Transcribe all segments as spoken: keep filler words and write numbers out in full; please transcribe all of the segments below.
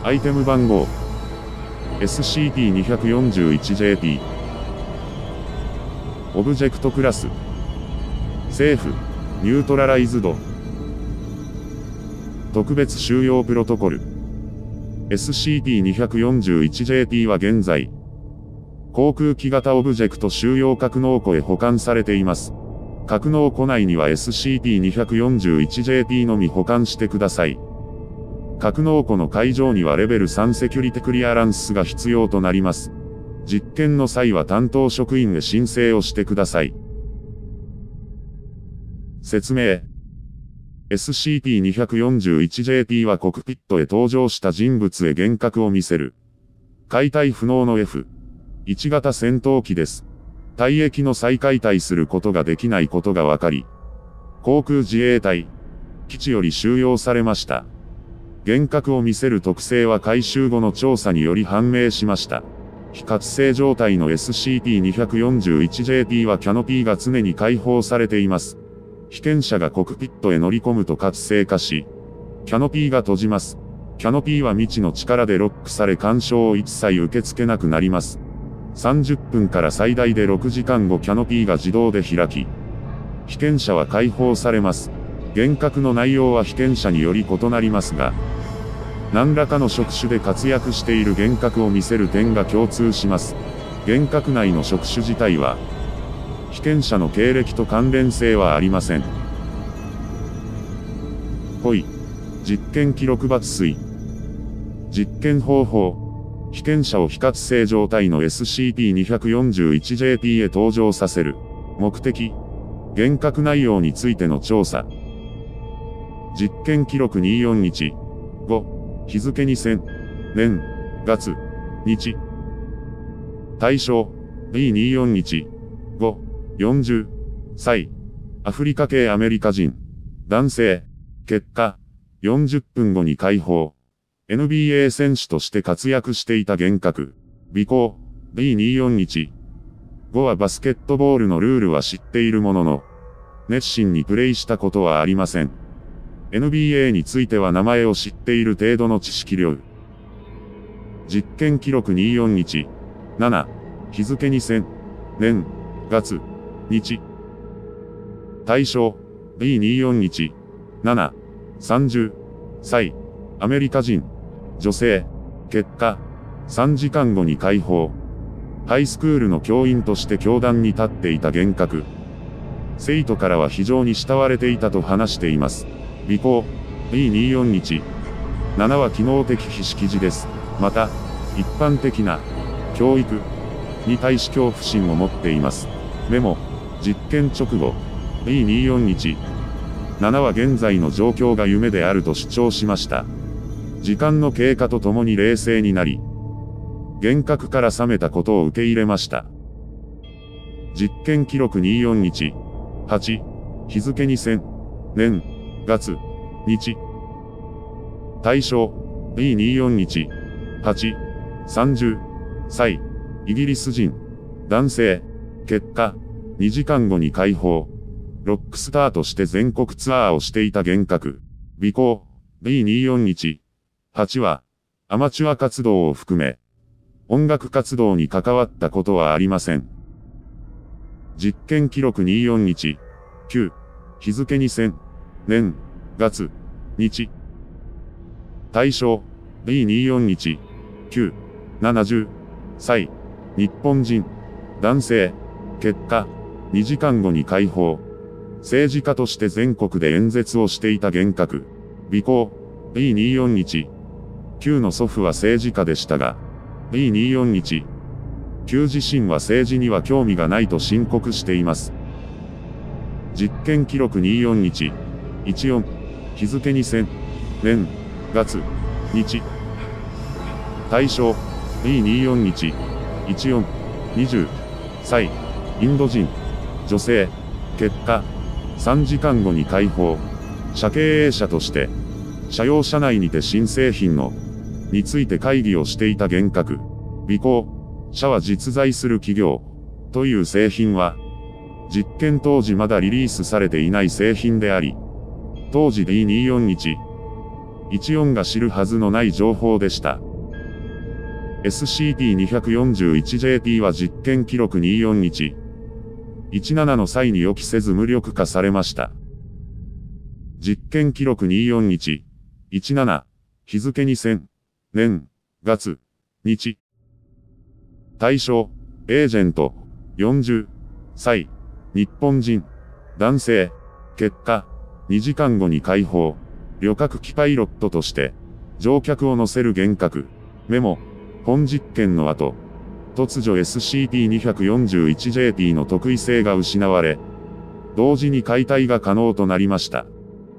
アイテム番号 エスシーティーにひゃくよんじゅういちジェーピー オブジェクトクラスセーフニュートラライズド特別収容プロトコル エスシーティーにひゃくよんじゅういちジェーピー は現在航空機型オブジェクト収容格納庫へ保管されています。格納庫内には エスシーティーにひゃくよんじゅういちジェーピー のみ保管してください。格納庫の解錠にはレベルさんセキュリティクリアランスが必要となります。実験の際は担当職員へ申請をしてください。説明 エスシーティーにひゃくよんじゅういちジェーピー はコクピットへ登場した人物へ幻覚を見せる。解体不能の エフワン 型戦闘機です。退役の再解体することができないことが分かり、航空自衛隊基地より収容されました。幻覚を見せる特性は回収後の調査により判明しました。非活性状態の エスシーティーにひゃくよんじゅういちジェーピー はキャノピーが常に開放されています。被験者がコクピットへ乗り込むと活性化し、キャノピーが閉じます。キャノピーは未知の力でロックされ干渉を一切受け付けなくなります。さんじゅっぷんから最大でろくじかんごキャノピーが自動で開き、被験者は解放されます。幻覚の内容は被験者により異なりますが、何らかの職種で活躍している幻覚を見せる点が共通します。幻覚内の職種自体は、被験者の経歴と関連性はありません。ポイ。実験記録抜粋。実験方法。被験者を非活性状態の エスシーティーにひゃくよんじゅういちジェーピー へ登場させる。目的。幻覚内容についての調査。実験記録にーよんいちご。日付にせんねん月日対象 ビーにーよんいちご よんじゅっさいアフリカ系アメリカ人男性結果よんじゅっぷんごに解放 エヌビーエー 選手として活躍していた幻覚尾行 ビーにーよんいちご はバスケットボールのルールは知っているものの熱心にプレイしたことはありません。エヌビーエー については名前を知っている程度の知識量。実験記録にーよんいちなな日付にせんねん月日対象 ビーにーよんいちなな さんじゅっさいアメリカ人女性結果さんじかんごに解放ハイスクールの教員として教壇に立っていた幻覚生徒からは非常に慕われていたと話しています。尾行 ビーにーよんいちなな は機能的非識字です。また、一般的な教育に対し恐怖心を持っています。メモ、実験直後 ビーにーよんいちなな は現在の状況が夢であると主張しました。時間の経過とともに冷静になり、幻覚から覚めたことを受け入れました。実験記録にーよんいちはち日付にせんねん月日対象 ビーにーよんいちはち さんじゅっさいイギリス人男性結果にじかんごに解放ロックスターとして全国ツアーをしていた幻覚尾行 ビーにーよんいちはち はアマチュア活動を含め音楽活動に関わったことはありません。実験記録にーよんいちきゅう日付にせんねん月日対象 ビーにーよんいちきゅう ななじゅっさい日本人男性結果にじかんごに解放政治家として全国で演説をしていた幻覚尾行 ビーにーよんいちきゅう の祖父は政治家でしたが ビーにーよんいちきゅう 自身は政治には興味がないと申告しています。実験記録にーよんいちいちよん日付にせんねん月日対象 ビーにーよんいちいちよんにじゅっさいインド人女性結果さんじかんごに解放社経営者として社用車内にて新製品のについて会議をしていた幻覚尾行社は実在する企業という製品は実験当時まだリリースされていない製品であり当時 ビーにーよんいちいちよんが知るはずのない情報でした。エスシーピーによんいちジェーピー は実験記録によんいちいちななの際に予期せず無力化されました。実験記録によんいちいちなな、日付にせんねん、月、日。対象、エージェント、よんじゅっさい、日本人、男性。結果、にじかんごに解放。旅客機パイロットとして、乗客を乗せる幻覚。メモ、本実験の後、突如 エスシーピーによんいちジェーピー の特異性が失われ、同時に解体が可能となりました。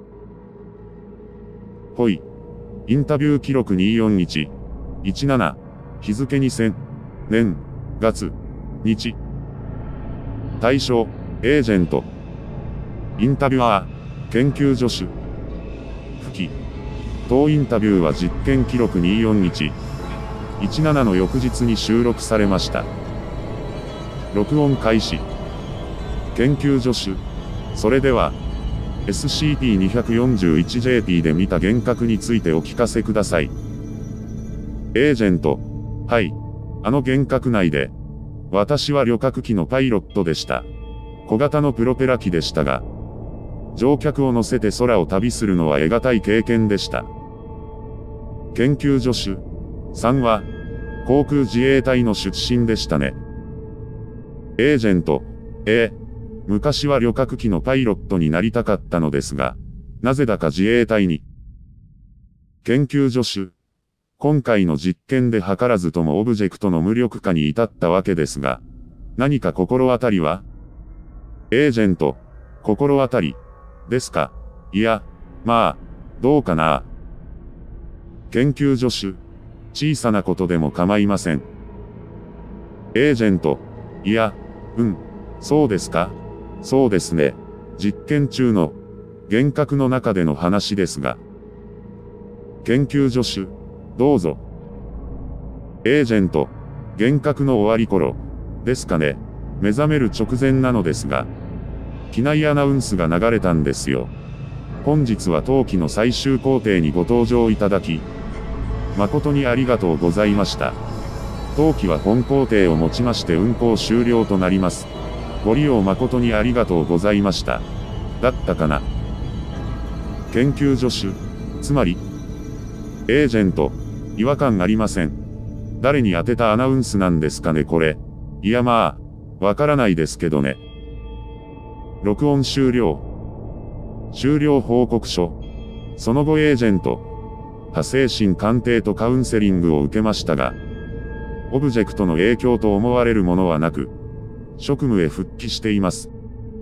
ほい。インタビュー記録によんいちいちなな、日付にせんねん、月、日。対象、エージェント。インタビュアー、研究助手。吹き。当インタビューは実験記録によんいちいちななの翌日に収録されました。録音開始。研究助手。それでは、エスシーピーによんいちジェーピー で見た幻覚についてお聞かせください。エージェント。はい。あの幻覚内で、私は旅客機のパイロットでした。小型のプロペラ機でしたが、乗客を乗せて空を旅するのは得難い経験でした。研究助手さんは、航空自衛隊の出身でしたね。エージェント、ええ、昔は旅客機のパイロットになりたかったのですが、なぜだか自衛隊に。研究助手、今回の実験で図らずともオブジェクトの無力化に至ったわけですが、何か心当たりは？エージェント、心当たり、ですか？いや、まあ、どうかな。研究助手、小さなことでも構いません。エージェント、いや、うん、そうですか？そうですね。実験中の、幻覚の中での話ですが。研究助手、どうぞ。エージェント、幻覚の終わり頃、ですかね。目覚める直前なのですが、機内アナウンスが流れたんですよ。本日は当機の最終工程にご搭乗いただき、誠にありがとうございました。当機は本工程をもちまして運行終了となります。ご利用誠にありがとうございました。だったかな。研究助手、つまり、エージェント、違和感ありません。誰に当てたアナウンスなんですかねこれ。いやまあ、わからないですけどね。録音終了。終了報告書。その後エージェント、派精神鑑定とカウンセリングを受けましたが、オブジェクトの影響と思われるものはなく、職務へ復帰しています。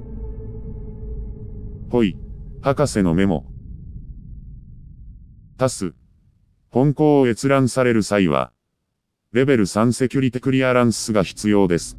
ほい、博士のメモ。タス。本校を閲覧される際は、レベルさんセキュリティクリアランスが必要です。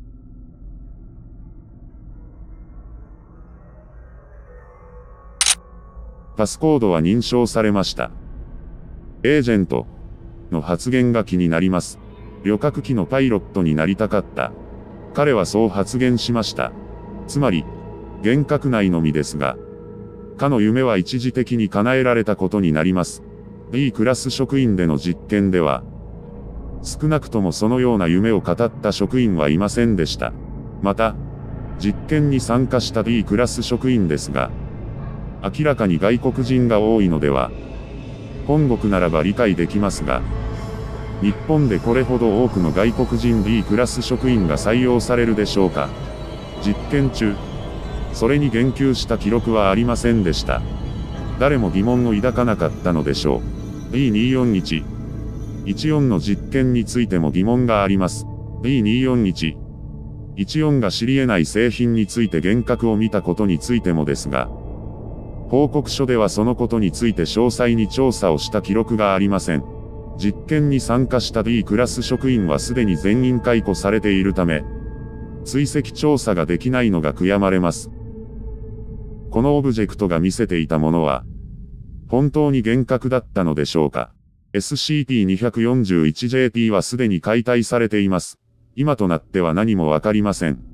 パスコードは認証されました。エージェントの発言が気になります。旅客機のパイロットになりたかった。彼はそう発言しました。つまり、幻覚内のみですが、かの夢は一時的に叶えられたことになります。B クラス職員での実験では、少なくともそのような夢を語った職員はいませんでした。また、実験に参加した B クラス職員ですが、明らかに外国人が多いのでは、本国ならば理解できますが、日本でこれほど多くの外国人 B クラス職員が採用されるでしょうか。実験中、それに言及した記録はありませんでした。誰も疑問を抱かなかったのでしょう。ビーによんいちいちよん の実験についても疑問があります。ビーによんいちいちよん が知り得ない製品について幻覚を見たことについてもですが、報告書ではそのことについて詳細に調査をした記録がありません。実験に参加した B クラス職員はすでに全員解雇されているため、追跡調査ができないのが悔やまれます。このオブジェクトが見せていたものは、本当に幻覚だったのでしょうか。エスシーピーによんいちジェーピー はすでに解体されています。今となっては何もわかりません。